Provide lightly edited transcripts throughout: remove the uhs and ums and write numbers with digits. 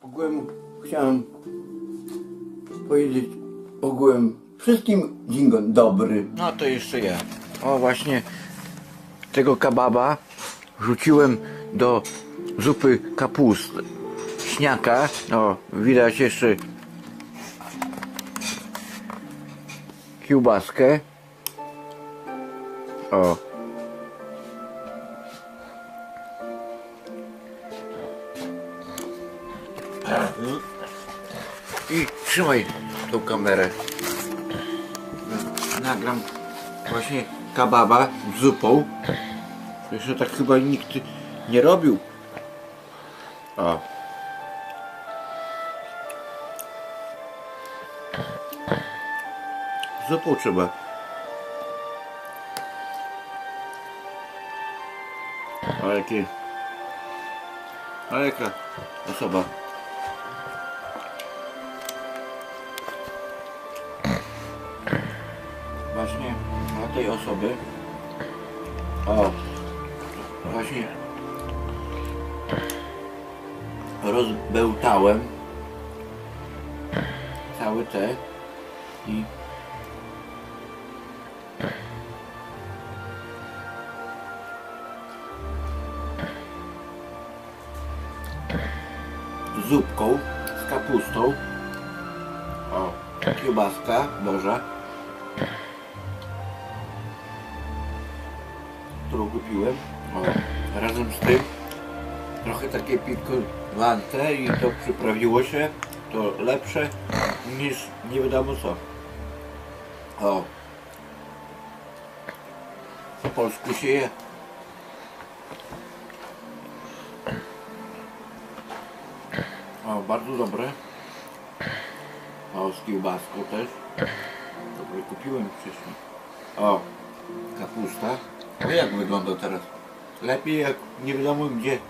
Ogółem chciałem powiedzieć wszystkim dzień dobry. No to jeszcze ja. O, właśnie tego kebaba rzuciłem do zupy kapusty śniaka. O, widać jeszcze kiełbaskę. O. I trzymaj tą kamerę. Nagram właśnie kebaba z zupą. Jeszcze tak chyba nikt nie robił. O. Z zupą trzeba. Ale jaka osoba. Właśnie dla tej osoby. O, właśnie rozbełtałem całe te i zupką z kapustą. O, kiełbaska boża, którą kupiłem. O, razem z tym trochę takie pikantne i to przyprawiło się, to lepsze niż nie wiadomo co. O, po polsku się je. O, bardzo dobre. O, z kiełbaską też. Dobre kupiłem wcześniej. O, kapusta. No jak wygląda teraz? Lepiej jak nie wiadomo gdzie.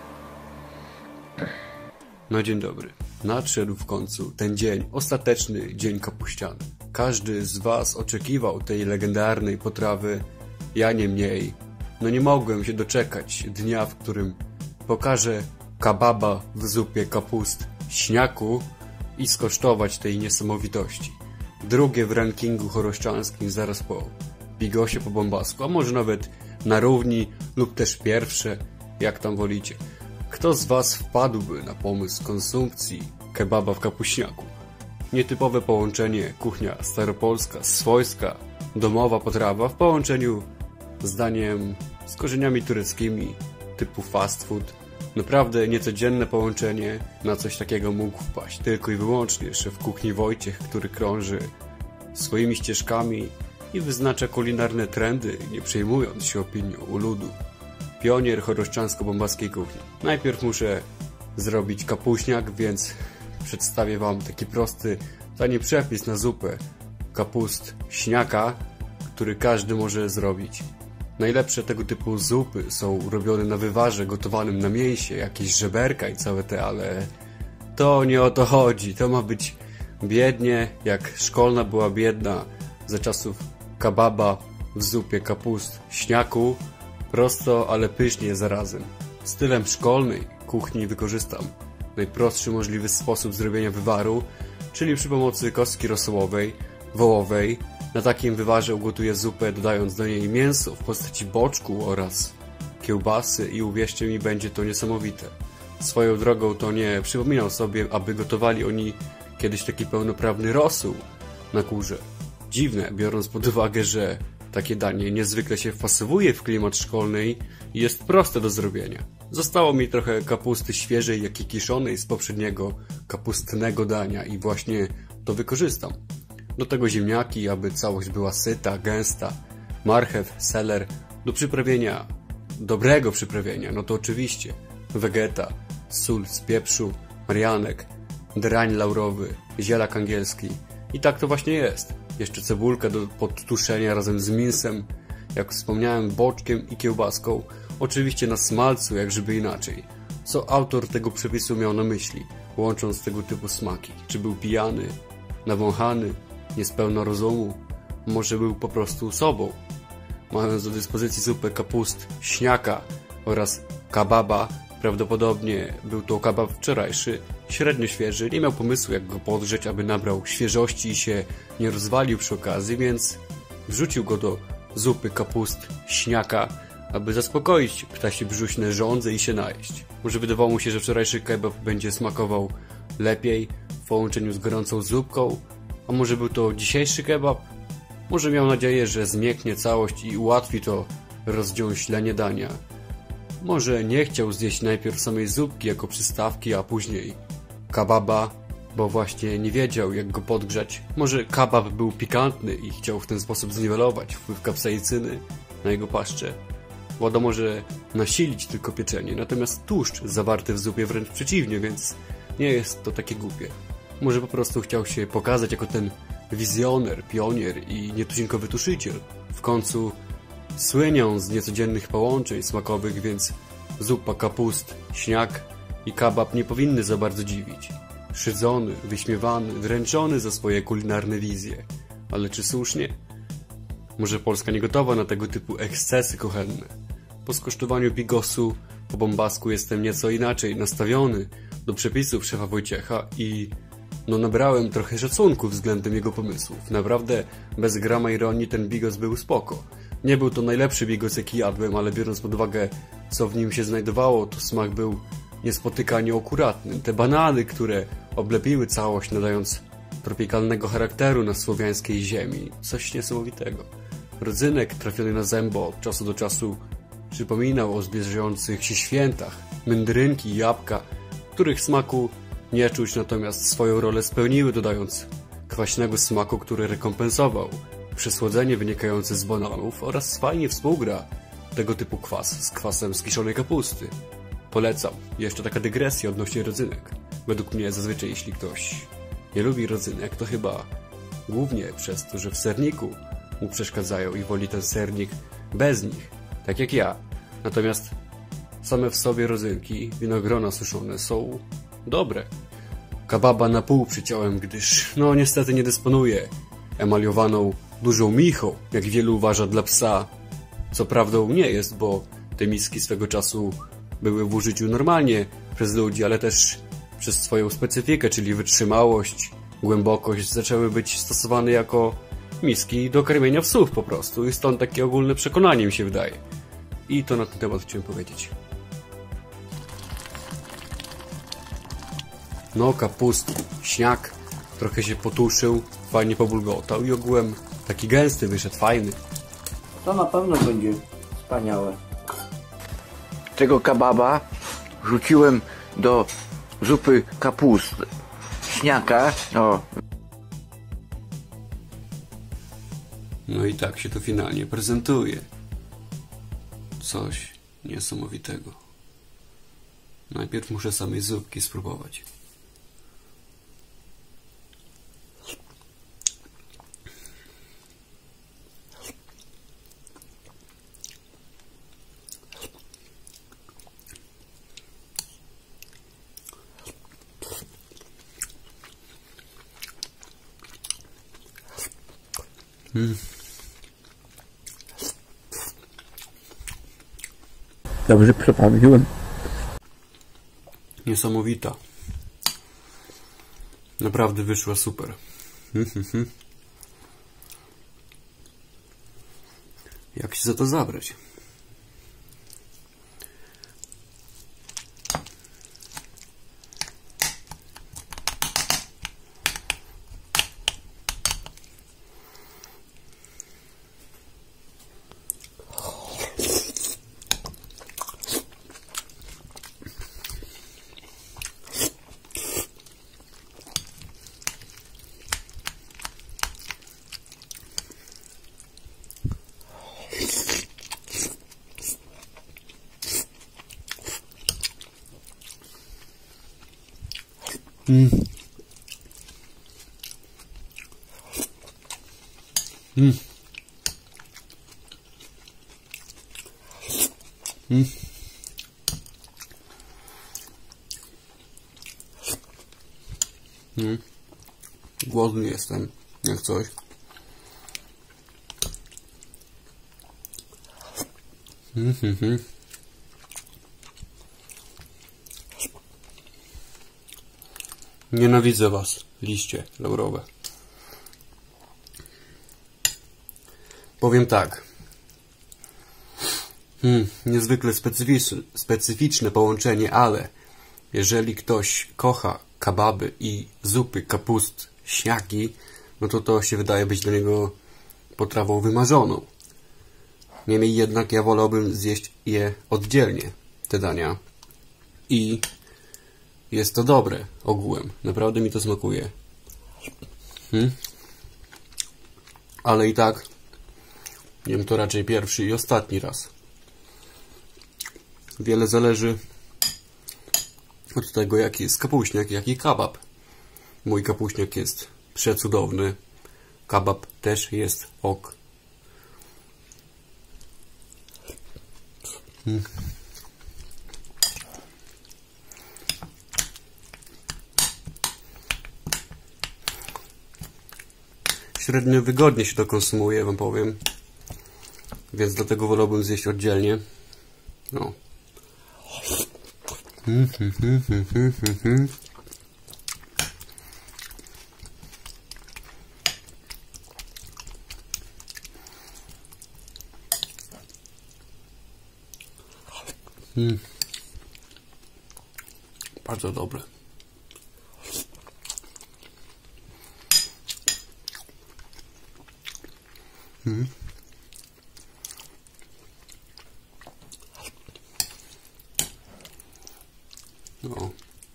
No dzień dobry. Nadszedł w końcu ten dzień, ostateczny dzień kapuściany. Każdy z was oczekiwał tej legendarnej potrawy, ja nie mniej. No nie mogłem się doczekać dnia, w którym pokażę kebaba w zupie kapust śniaku i skosztować tej niesamowitości. Drugie w rankingu choroszczanskim zaraz po Bigosie, po Bombasku, a może nawet na równi lub też pierwsze, jak tam wolicie. Kto z was wpadłby na pomysł konsumpcji kebaba w kapuśniaku? Nietypowe połączenie kuchnia staropolska, swojska, domowa potrawa w połączeniu z daniem z korzeniami tureckimi typu fast food. Naprawdę niecodzienne połączenie, na coś takiego mógł wpaść tylko i wyłącznie szef kuchni Wojciech, który krąży swoimi ścieżkami i wyznacza kulinarne trendy, nie przejmując się opinią u ludu. Pionier choroszczansko-bombaskiej kuchni. Najpierw muszę zrobić kapuśniak, więc przedstawię wam taki prosty, tani przepis na zupę kapust śniaka, który każdy może zrobić. Najlepsze tego typu zupy są robione na wywarze gotowanym na mięsie, jakieś żeberka i całe te, ale to nie o to chodzi. To ma być biednie, jak szkolna była biedna za czasów kebaba w zupie kapust śniaku. Prosto, ale pysznie zarazem. Stylem szkolnej kuchni wykorzystam najprostszy możliwy sposób zrobienia wywaru, czyli przy pomocy kostki rosołowej, wołowej. Na takim wywarze ugotuję zupę, dodając do niej mięso w postaci boczku oraz kiełbasy i uwierzcie mi, będzie to niesamowite. Swoją drogą to nie przypominam sobie, aby gotowali oni kiedyś taki pełnoprawny rosół na kurze. Dziwne, biorąc pod uwagę, że takie danie niezwykle się wpasowuje w klimat szkolny i jest proste do zrobienia. Zostało mi trochę kapusty świeżej, jak i kiszonej z poprzedniego kapustnego dania i właśnie to wykorzystam. Do tego ziemniaki, aby całość była syta, gęsta, marchew, seler. Do przyprawienia, dobrego przyprawienia, no to oczywiście wegeta, sól z pieprzu, marianek, drań laurowy, zielak angielski. I tak to właśnie jest. Jeszcze cebulka do podtuszenia razem z mięsem, jak wspomniałem, boczkiem i kiełbaską. Oczywiście na smalcu, jak żeby inaczej. Co autor tego przepisu miał na myśli, łącząc tego typu smaki? Czy był pijany, nawąchany, niespełna rozumu? Może był po prostu sobą? Mając do dyspozycji zupę kapust śniaka oraz kebaba, prawdopodobnie był to kebab wczorajszy, średnio świeży, nie miał pomysłu jak go podgrzeć, aby nabrał świeżości i się nie rozwalił przy okazji, więc wrzucił go do zupy kapust śniaka, aby zaspokoić ptasie brzuśne żądze i się najeść. Może wydawało mu się, że wczorajszy kebab będzie smakował lepiej w połączeniu z gorącą zupką, a może był to dzisiejszy kebab? Może miał nadzieję, że zmięknie całość i ułatwi to rozdziąślenie dania. Może nie chciał zjeść najpierw samej zupki jako przystawki, a później kababa, bo właśnie nie wiedział jak go podgrzać. Może kabab był pikantny i chciał w ten sposób zniwelować wpływ kapsaicyny na jego paszczę. Woda może nasilić tylko pieczenie, natomiast tłuszcz zawarty w zupie wręcz przeciwnie, więc nie jest to takie głupie. Może po prostu chciał się pokazać jako ten wizjoner, pionier i nietuzinkowy tuszyciel. W końcu słynią z niecodziennych połączeń smakowych, więc zupa kapust, śniak i kabab nie powinny za bardzo dziwić. Szydzony, wyśmiewany, wręczony za swoje kulinarne wizje. Ale czy słusznie? Może Polska nie gotowa na tego typu ekscesy kuchenne? Po skosztowaniu bigosu po bombasku jestem nieco inaczej nastawiony do przepisów szefa Wojciecha i nabrałem trochę szacunku względem jego pomysłów. Naprawdę bez grama ironii ten bigos był spoko. Nie był to najlepszy bigos jaki jadłem, ale biorąc pod uwagę co w nim się znajdowało, to smak był niespotykanie akuratny. Te banany, które oblepiły całość, nadając tropikalnego charakteru na słowiańskiej ziemi. Coś niesamowitego. Rodzynek trafiony na zębo od czasu do czasu przypominał o zbliżających się świętach. Mędrynki i jabłka, których smaku nie czuć, natomiast swoją rolę spełniły, dodając kwaśnego smaku, który rekompensował przesłodzenie wynikające z bananów oraz fajnie współgra tego typu kwas z kwasem z kiszonej kapusty. Polecam. Jeszcze taka dygresja odnośnie rodzynek. Według mnie zazwyczaj jeśli ktoś nie lubi rodzynek, to chyba głównie przez to, że w serniku mu przeszkadzają i woli ten sernik bez nich, tak jak ja. Natomiast same w sobie rodzynki, winogrona suszone są dobre. Kababa na pół przyciąłem, gdyż niestety nie dysponuję emaliowaną dużą michą, jak wielu uważa dla psa. Co prawdą nie jest, bo te miski swego czasu były w użyciu normalnie przez ludzi, ale też przez swoją specyfikę, czyli wytrzymałość, głębokość, zaczęły być stosowane jako miski do karmienia psów po prostu i stąd takie ogólne przekonanie mi się wydaje. I to na ten temat chciałem powiedzieć. Kapust, śniak, trochę się potuszył, fajnie pobulgotał i ogółem taki gęsty wyszedł, fajny. To na pewno będzie wspaniałe. Tego kababa wrzuciłem do zupy kapust, śniaka. No i tak się to finalnie prezentuje. Coś niesamowitego. Najpierw muszę samej zupki spróbować. Dobrze przeprawiłem. Niesamowita. Naprawdę wyszła super. Jak się za to zabrać? Głodny jestem, jak coś. Nienawidzę was, liście laurowe. Powiem tak. Niezwykle specyficzne połączenie, ale jeżeli ktoś kocha kebaby i zupy kapust śniaki, no to się wydaje być dla niego potrawą wymarzoną. Niemniej jednak ja wolałbym zjeść je oddzielnie, te dania. I jest to dobre ogółem. Naprawdę mi to smakuje. Ale i tak jem to raczej pierwszy i ostatni raz. Wiele zależy od tego, jaki jest kapuśniak, jaki kebab. Mój kapuśniak jest przecudowny. Kebab też jest ok. Średnio wygodnie się to konsumuje, wam powiem. Więc dlatego wolałbym zjeść oddzielnie. No. Bardzo dobre. No.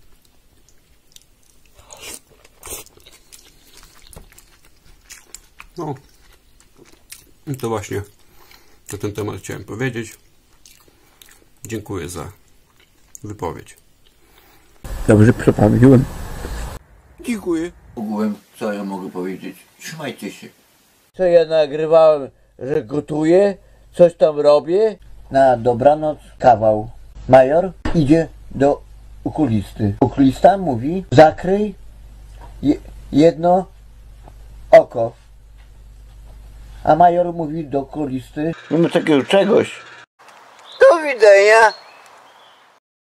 No. I to właśnie na ten temat chciałem powiedzieć. Dziękuję za wypowiedź. Dobrze przeprawiłem. Dziękuję. Ogółem, co ja mogę powiedzieć? Trzymajcie się. Co ja nagrywałem, że gotuję, coś tam robię. Na dobranoc kawał. Major idzie do okulisty. Okulista mówi: zakryj jedno oko. A major mówi do okulisty: nie ma takiego czegoś. Do widzenia.